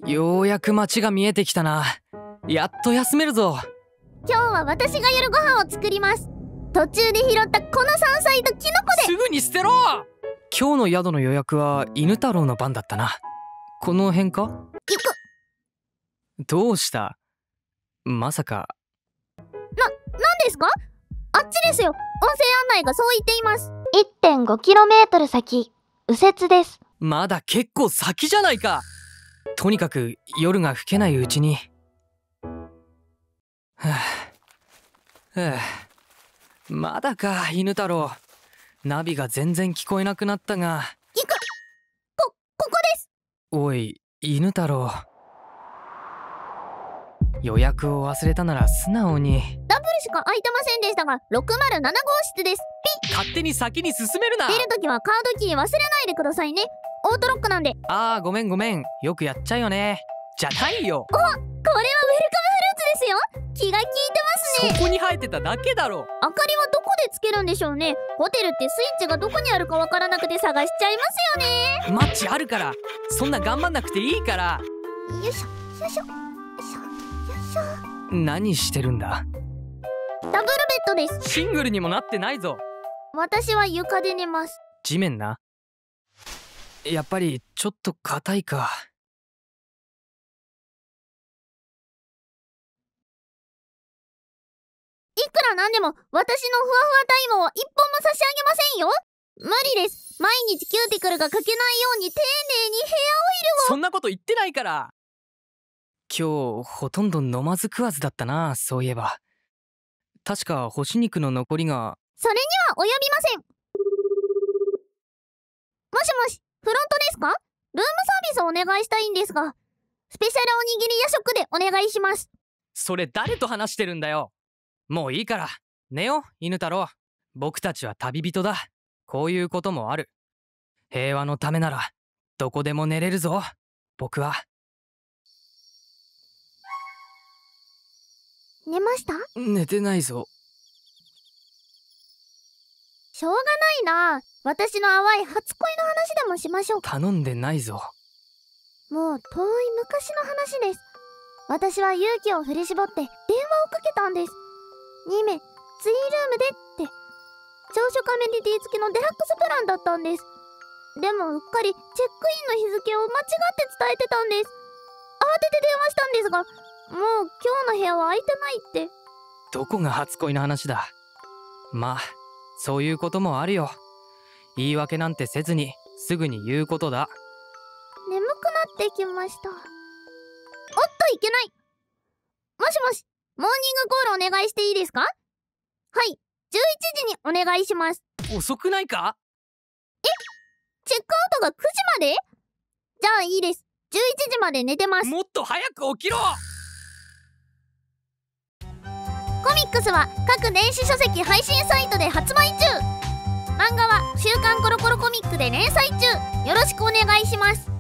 ようやく街が見えてきたな。やっと休めるぞ。 今日は私が夜ご飯を作ります。途中で拾ったこの山菜とキノコで。 すぐに捨てろ。今日の宿の予約は犬太郎の番だったな。この辺か？ 行く。 どうした？まさか。 何ですか？あっちですよ。音声案内がそう言っています。 1.5km 先、右折です。 まだ結構先じゃないか。とにかく夜が更けないうちに。まだか、犬太郎。ナビが全然聞こえなくなったが。 行く。ここです。 おい、犬太郎。予約を忘れたなら素直に。 ダブルしか空いてませんでしたが、607号室です。 勝手に先に進めるな。 出るときはカードキー忘れないでくださいね。オートロックなんで。 ああ、ごめん。よくやっちゃうよね。じゃないよ。 これはウェルカムフルーツですよ。気が利いてますね。 そこに生えてただけだろ。 明かりはどこでつけるんでしょうね。ホテルってスイッチがどこにあるかわからなくて探しちゃいますよね。 マッチあるから、そんな頑張んなくていいから。 よいしょよいしょよいしょよいしょ。 何してるんだ？ ダブルベッドです。 シングルにもなってないぞ。 私は床で寝ます。 地面な。やっぱりちょっと硬いか。 いくらなんでも私のふわふわタイムを一本も差し上げませんよ。無理です。毎日キューティクルがかけないように丁寧にヘアオイルを。 そんなこと言ってないから。今日ほとんど飲まず食わずだったな。そういえば確か干し肉の残りが。 それには及びません。もしもし、フロントですか？ルームサービスをお願いしたいんですが、スペシャルおにぎり夜食でお願いします。 それ誰と話してるんだよ。もういいから寝よう、犬太郎。僕たちは旅人だ。こういうこともある。平和のためならどこでも寝れるぞ。僕は。 寝ました？ 寝てないぞ。 しょうがないな。私の淡い初恋の話でもしましょう。 頼んでないぞ。 もう遠い昔の話です。私は勇気を振り絞って電話をかけたんです。2名ツインルームでって朝食アメニティ付きのデラックスプランだったんです。でもうっかりチェックインの日付を間違って伝えてたんです。慌てて電話したんですが、もう今日の部屋は空いてないって。 どこが初恋の話だ。まあそういうこともあるよ。言い訳なんてせずにすぐに言うことだ。 眠くなってきました。おっといけない。もしもし、モーニングコールお願いしていいですか？はい、11時にお願いします。 遅くないか？ チェックアウトが9時まで？じゃあいいです。11時まで寝てます。 もっと早く起きろ。 コミックスは各電子書籍配信サイトで発売中。漫画は週刊コロコロコミックで連載中。よろしくお願いします。